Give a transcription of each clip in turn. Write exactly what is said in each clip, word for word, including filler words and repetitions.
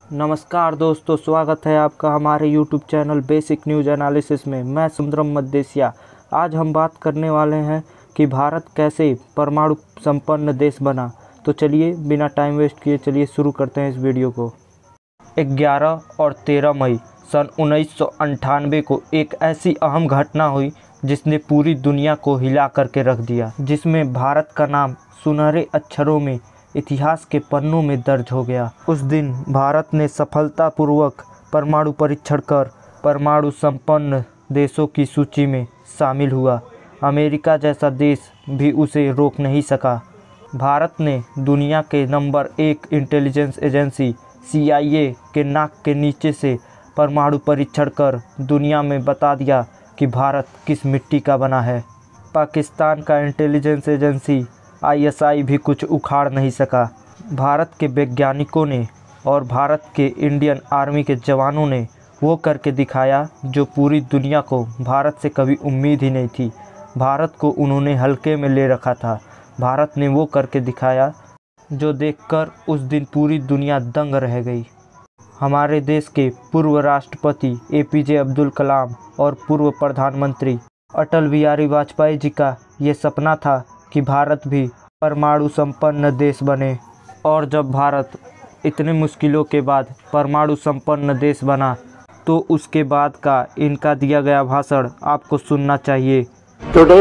नमस्कार दोस्तों, स्वागत है आपका हमारे YouTube channel basic news analysis में। मैं सुंदरम मद्देसिया। आज हम बात करने वाले हैं कि भारत कैसे परमाणु संपन्न देश बना। तो चलिए बिना टाइम वेस्ट किए चलिए शुरू करते हैं इस वीडियो को। ग्यारह और तेरह मई सन उन्नीस सौ अंठानवे को एक ऐसी अहम घटना हुई जिसने पूरी दुनिया को हिला करके रख दिया, जिसमें भारत का नाम सुनहरे अक्षरों में इतिहास के पन्नों में दर्ज हो गया। उस दिन भारत ने सफलतापूर्वक परमाणु परीक्षण कर परमाणु संपन्न देशों की सूची में शामिल हुआ। अमेरिका जैसा देश भी उसे रोक नहीं सका। भारत ने दुनिया के नंबर एक इंटेलिजेंस एजेंसी सी आई ए के नाक के नीचे से परमाणु परीक्षण कर दुनिया में बता दिया कि भारत किस मिट्टी का बना है। पाकिस्तान का intelligence agency I S I भी कुछ उखाड़ नहीं सका। भारत के वैज्ञानिकों ने और भारत के इंडियन आर्मी के जवानों ने वो करके दिखाया जो पूरी दुनिया को भारत से कभी उम्मीद ही नहीं थी। भारत को उन्होंने हल्के में ले रखा था। भारत ने वो करके दिखाया जो देखकर उस दिन पूरी दुनिया दंग रह गई। हमारे देश के पूर्व राष्ट्रपति ए पी जे अब्दुल कलाम और पूर्व प्रधानमंत्री अटल बिहारी वाजपेयी जी का ये सपना था कि भारत भी परमाणु संपन्न देश बने। और जब भारत इतने मुश्किलों के बाद परमाणु संपन्न देश बना तो उसके बाद का इनका दिया गया भाषण आपको सुनना चाहिए। Today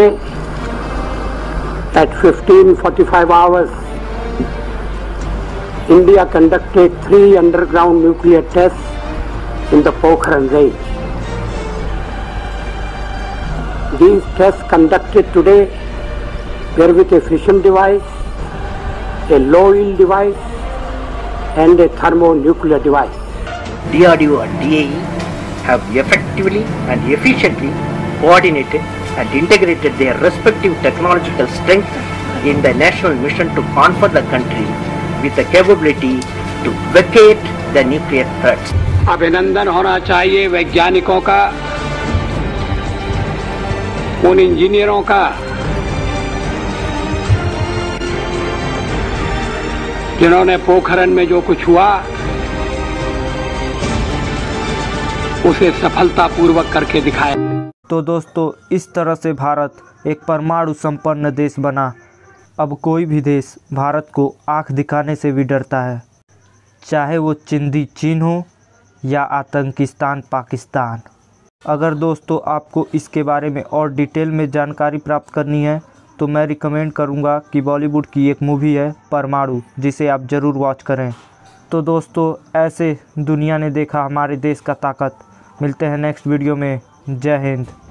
at fifteen forty-five hours, India conducted three underground nuclear tests in the Pokhran range. These tests conducted today were with a fission device, a low yield device, and a thermonuclear device. D R D O and D A E have effectively and efficiently coordinated and integrated their respective technological strength in the national mission to confront the country with the capability to vacate the nuclear threats. अभिनंदन होना चाहिए वैज्ञानिकों का, उन इंजीनियरों का जिन्होंने पोखरण में जो कुछ हुआ उसे सफलतापूर्वक करके दिखाया। तो दोस्तों, इस तरह से भारत एक परमाणु संपन्न देश बना। अब कोई भी देश भारत को आंख दिखाने से भी डरता है, चाहे वो चिंदी चीन हो या आतंकिस्तान पाकिस्तान। अगर दोस्तों आपको इसके बारे में और डिटेल में जानकारी प्राप्त करनी है तो मैं रिकमेंड करूंगा कि बॉलीवुड की एक मूवी है परमाणु, जिसे आप ज़रूर वॉच करें। तो दोस्तों, ऐसे दुनिया ने देखा हमारे देश का ताकत। मिलते हैं नेक्स्ट वीडियो में। जय हिंद।